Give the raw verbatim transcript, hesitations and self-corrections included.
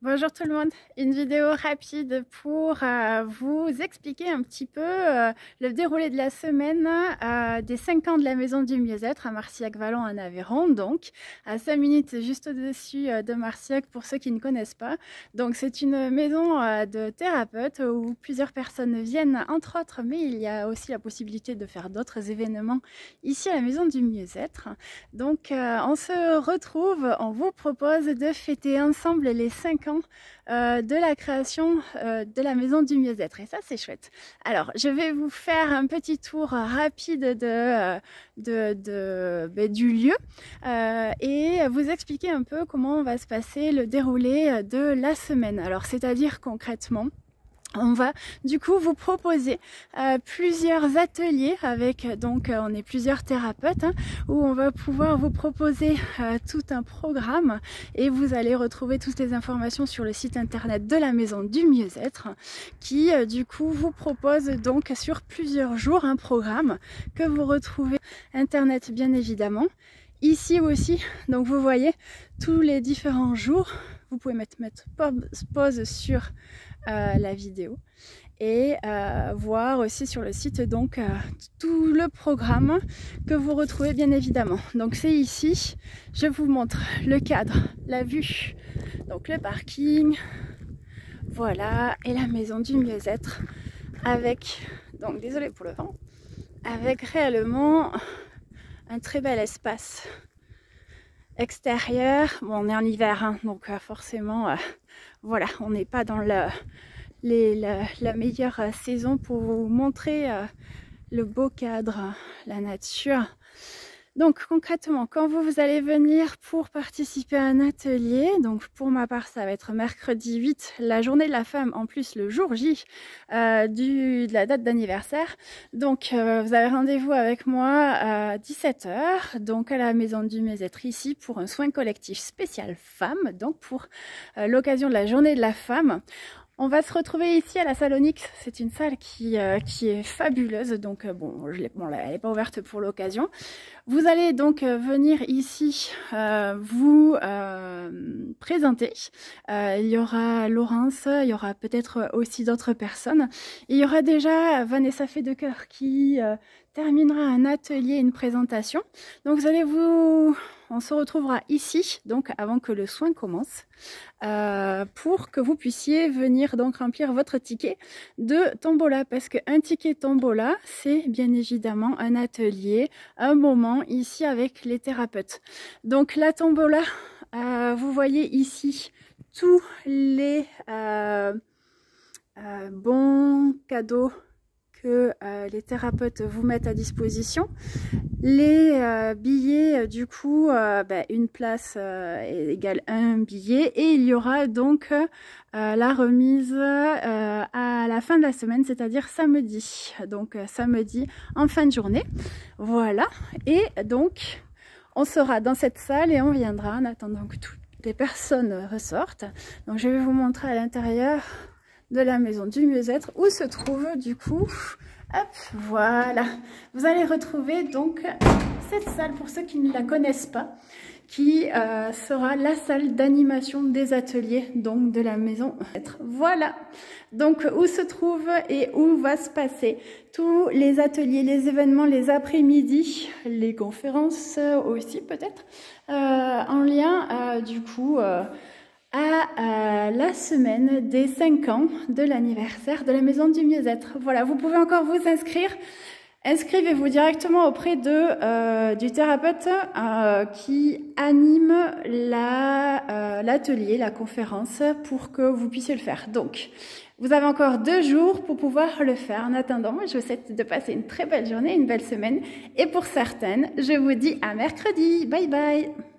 Bonjour tout le monde, une vidéo rapide pour euh, vous expliquer un petit peu euh, le déroulé de la semaine euh, des cinq ans de la Maison du Mieux-être à Marcillac-Vallon en Aveyron, donc à cinq minutes juste au-dessus euh, de Marcillac pour ceux qui ne connaissent pas. Donc c'est une maison euh, de thérapeutes où plusieurs personnes viennent entre autres, mais il y a aussi la possibilité de faire d'autres événements ici à la Maison du Mieux-être. Donc euh, on se retrouve, on vous propose de fêter ensemble les cinq ans Euh, de la création euh, de la Maison du Mieux-être et ça c'est chouette. Alors je vais vous faire un petit tour rapide de, euh, de, de, de du lieu euh, et vous expliquer un peu comment va se passer le déroulé de la semaine. Alors c'est-à-dire concrètement, on va du coup vous proposer euh, plusieurs ateliers avec donc euh, on est plusieurs thérapeutes hein, où on va pouvoir vous proposer euh, tout un programme et vous allez retrouver toutes les informations sur le site internet de la Maison du Mieux-être qui euh, du coup vous propose donc sur plusieurs jours un programme que vous retrouvez internet bien évidemment. Ici aussi, donc vous voyez tous les différents jours, vous pouvez mettre, mettre pause sur euh, la vidéo et euh, voir aussi sur le site donc euh, tout le programme que vous retrouvez bien évidemment. Donc c'est ici, je vous montre le cadre, la vue, donc le parking, voilà, et la Maison du Mieux-être avec, donc désolé pour le vent, avec réellement un très bel espace extérieur. Bon, on est en hiver, hein, donc euh, forcément, euh, voilà, on n'est pas dans le, les, la, la meilleure saison pour vous montrer euh, le beau cadre, la nature. Donc concrètement, quand vous, vous allez venir pour participer à un atelier, donc pour ma part ça va être mercredi huit, la journée de la femme, en plus le jour J euh, du, de la date d'anniversaire. Donc euh, vous avez rendez-vous avec moi à dix-sept heures, donc à la Maison du Mieux-être ici pour un soin collectif spécial femmes, donc pour euh, l'occasion de la journée de la femme. On va se retrouver ici à la salle Onyx, c'est une salle qui, euh, qui est fabuleuse, donc euh, bon, je bon elle n'est pas ouverte pour l'occasion. Vous allez donc euh, venir ici euh, vous euh, présenter, euh, il y aura Laurence, il y aura peut-être aussi d'autres personnes, il y aura déjà Vanessa Fedecoeur qui euh, terminera un atelier, une présentation, donc vous allez vous... On se retrouvera ici, donc avant que le soin commence, euh, pour que vous puissiez venir donc remplir votre ticket de tombola. Parce qu'un ticket tombola, c'est bien évidemment un atelier, un moment ici avec les thérapeutes. Donc la tombola, euh, vous voyez ici tous les euh, euh, bons cadeaux que euh, les thérapeutes vous mettent à disposition. Les euh, billets, du coup, euh, bah, une place euh, égale un billet et il y aura donc euh, la remise euh, à la fin de la semaine, c'est-à-dire samedi. Donc euh, samedi en fin de journée. Voilà. Et donc, on sera dans cette salle et on viendra en attendant que toutes les personnes ressortent. Donc je vais vous montrer à l'intérieur de la Maison du Mieux-être où se trouve du coup, hop, voilà, vous allez retrouver donc cette salle pour ceux qui ne la connaissent pas, qui euh, sera la salle d'animation des ateliers donc de la Maison. Voilà, donc où se trouve et où va se passer tous les ateliers, les événements, les après-midi, les conférences aussi peut-être, euh, en lien euh, du coup euh, à euh, la semaine des cinq ans de l'anniversaire de la Maison du Mieux-être. Voilà, vous pouvez encore vous inscrire. Inscrivez-vous directement auprès de euh, du thérapeute euh, qui anime la euh, l'atelier, la conférence, pour que vous puissiez le faire. Donc, vous avez encore deux jours pour pouvoir le faire. En attendant, je vous souhaite de passer une très belle journée, une belle semaine. Et pour certaines, je vous dis à mercredi. Bye bye.